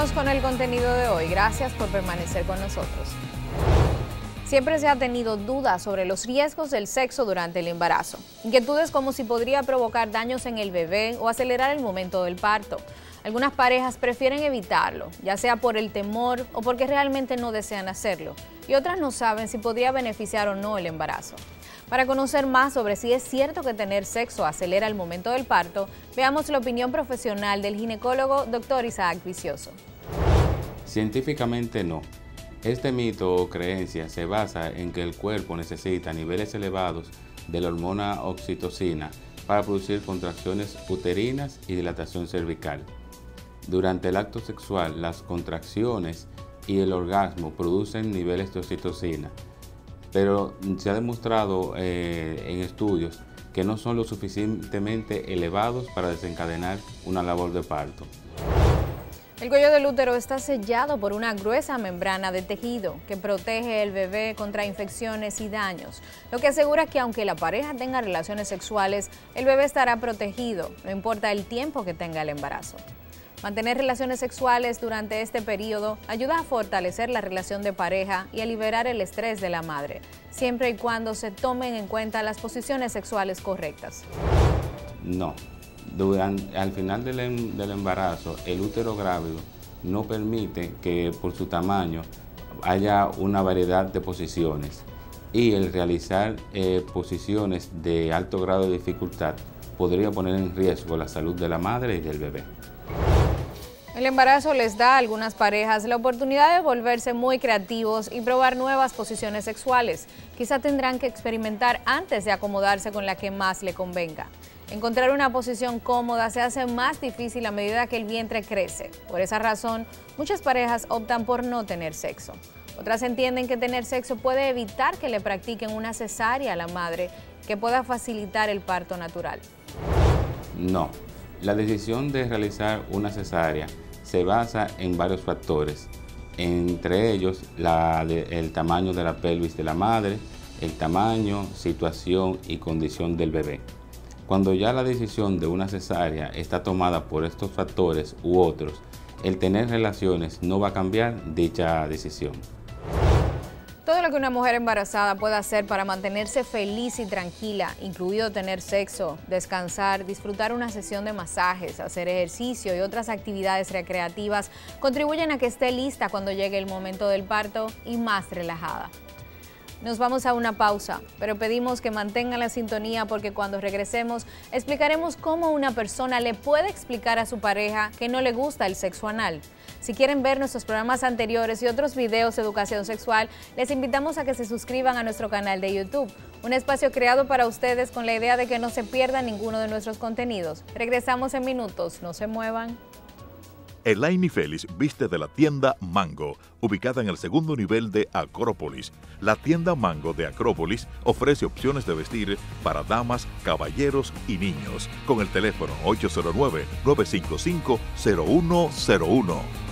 Seguimos con el contenido de hoy. Gracias por permanecer con nosotros. Siempre se ha tenido dudas sobre los riesgos del sexo durante el embarazo. Inquietudes como si podría provocar daños en el bebé o acelerar el momento del parto. Algunas parejas prefieren evitarlo, ya sea por el temor o porque realmente no desean hacerlo. Y otras no saben si podría beneficiar o no el embarazo. Para conocer más sobre si es cierto que tener sexo acelera el momento del parto, veamos la opinión profesional del ginecólogo Dr. Isaac Vicioso. Científicamente no. Este mito o creencia se basa en que el cuerpo necesita niveles elevados de la hormona oxitocina para producir contracciones uterinas y dilatación cervical. Durante el acto sexual, las contracciones y el orgasmo producen niveles de oxitocina, pero se ha demostrado en estudios que no son lo suficientemente elevados para desencadenar una labor de parto. El cuello del útero está sellado por una gruesa membrana de tejido que protege al bebé contra infecciones y daños, lo que asegura que aunque la pareja tenga relaciones sexuales, el bebé estará protegido, no importa el tiempo que tenga el embarazo. Mantener relaciones sexuales durante este periodo ayuda a fortalecer la relación de pareja y a liberar el estrés de la madre, siempre y cuando se tomen en cuenta las posiciones sexuales correctas. No. Al final del embarazo, el útero grávido no permite que por su tamaño haya una variedad de posiciones, y el realizar posiciones de alto grado de dificultad podría poner en riesgo la salud de la madre y del bebé. El embarazo les da a algunas parejas la oportunidad de volverse muy creativos y probar nuevas posiciones sexuales. Quizá tendrán que experimentar antes de acomodarse con la que más le convenga. Encontrar una posición cómoda se hace más difícil a medida que el vientre crece. Por esa razón, muchas parejas optan por no tener sexo. Otras entienden que tener sexo puede evitar que le practiquen una cesárea a la madre, que pueda facilitar el parto natural. No. La decisión de realizar una cesárea se basa en varios factores, entre ellos el tamaño de la pelvis de la madre, el tamaño, situación y condición del bebé. Cuando ya la decisión de una cesárea está tomada por estos factores u otros, el tener relaciones no va a cambiar dicha decisión. Todo lo que una mujer embarazada puede hacer para mantenerse feliz y tranquila, incluido tener sexo, descansar, disfrutar una sesión de masajes, hacer ejercicio y otras actividades recreativas, contribuyen a que esté lista cuando llegue el momento del parto y más relajada. Nos vamos a una pausa, pero pedimos que mantengan la sintonía porque cuando regresemos explicaremos cómo una persona le puede explicar a su pareja que no le gusta el sexo anal. Si quieren ver nuestros programas anteriores y otros videos de educación sexual, les invitamos a que se suscriban a nuestro canal de YouTube, un espacio creado para ustedes con la idea de que no se pierdan ninguno de nuestros contenidos. Regresamos en minutos, no se muevan. Elaine Félix viste de la tienda Mango, ubicada en el segundo nivel de Acrópolis. La tienda Mango de Acrópolis ofrece opciones de vestir para damas, caballeros y niños, con el teléfono 809-955-0101.